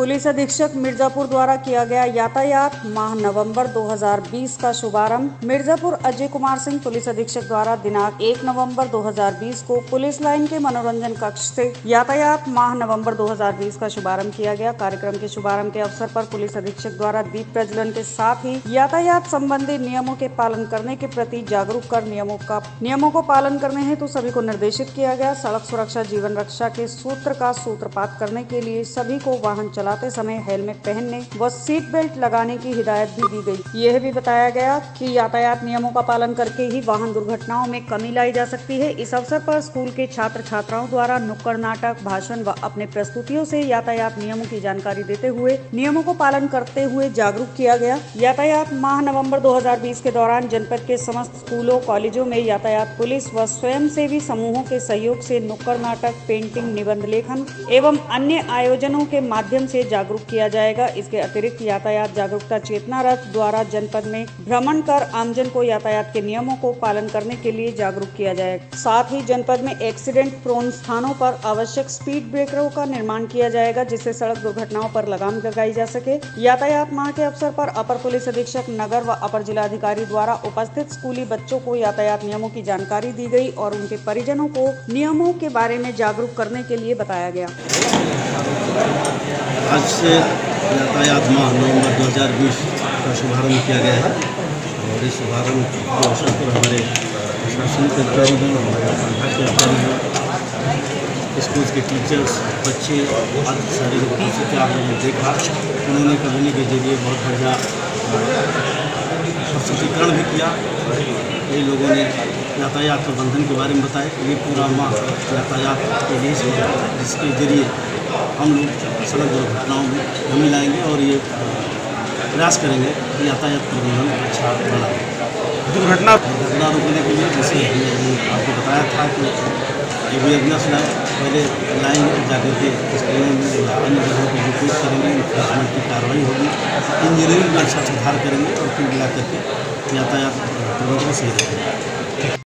Police अधीक्षक मिर्जापुर द्वारा किया गया यातायात माह नवंबर 2020 का शुभारंभ। मिर्जापुर अजय कुमार सिंह पुलिस अधीक्षक द्वारा दिनांक 1 नवंबर 2020 को पुलिस लाइन के मनोरंजन कक्ष से यातायात माह नवंबर 2020 का शुभारंभ किया गया। कार्यक्रम के शुभारंभ के अवसर पर पुलिस अधीक्षक द्वारा दीप प्रज्वलन के साथ ही यातायात संबंधी नियमों के पालन करने के प्रति जागरूक कर नियमों को पालन करने हेतु सभी को निर्देशित किया गया। सड़क सुरक्षा जीवन रक्षा के सूत्र का सूत्रपात करने के लिए सभी को वाहन चलाते समय हेलमेट पहनने व सीट बेल्ट लगाने की हिदायत भी दी गई। यह भी बताया गया कि यातायात नियमों का पालन करके ही वाहन दुर्घटनाओं में कमी लाई जा सकती है। इस अवसर पर स्कूल के छात्र छात्राओं द्वारा नुक्कड़ नाटक, भाषण व अपने प्रस्तुतियों से यातायात नियमों की जानकारी देते हुए नियमों को पालन करते हुए जागरूक किया गया। यातायात माह नवंबर 2020 के दौरान जनपद के समस्त स्कूलों, कॉलेजों में यातायात पुलिस व स्वयंसेवी समूहों के सहयोग से नुक्कड़ नाटक, पेंटिंग, निबंध लेखन एवं अन्य आयोजनों के माध्यम से जागरूक किया जाएगा। इसके अतिरिक्त यातायात जागरूकता चेतना रथ द्वारा जनपद में भ्रमण कर आमजन को यातायात के नियमों को पालन करने के लिए जागरूक किया जाएगा। साथ ही जनपद में एक्सीडेंट प्रोन स्थानों पर आवश्यक स्पीड ब्रेकरों का निर्माण किया जाएगा, जिससे सड़क दुर्घटनाओं पर लगाम लगाई जा सके। यातायात माह के अवसर पर अपर पुलिस अधीक्षक नगर व अपर जिलाधिकारी द्वारा उपस्थित स्कूली बच्चों को यातायात नियमों की जानकारी दी गई और उनके परिजनों को नियमों के बारे में जागरूक करने के लिए बताया गया। आज से यातायात माह नवंबर 2020 का शुभारंभ किया गया है और इस शुभारंभ के अवसर पर हमारे प्रशासन के अधिकारीगण, हमारे विभाग के अधिकारीगण, स्कूल के टीचर्स, बच्चे आदि सारे लोगों से आप लोगों ने देखा। उन्होंने कम्युनी के जरिए बहुत बढ़िया प्रस्तुतिकरण भी किया। कई लोगों ने यातायात प्रबंधन के बारे में बताया। ये पूरा माह यातायात के लिए जिसके जरिए हम लोग सड़क दुर्घटनाओं में कमी लाएंगे और ये प्रयास करेंगे कि यातायात प्रबंधन अच्छा बनाए। दुर्घटना रोकने के लिए जैसे आपको बताया था कि अवेयरनेस लाए, पहले लाएंगे जाकर के स्कूलों में अन्य जगहों को रिपोर्ट करेंगे, इन्फोर्समेंट की कार्रवाई होगी, इंजीनियरिंग में अच्छा सुधार करेंगे और फिर मिला करके यातायात प्रबंधन सही रहेगा।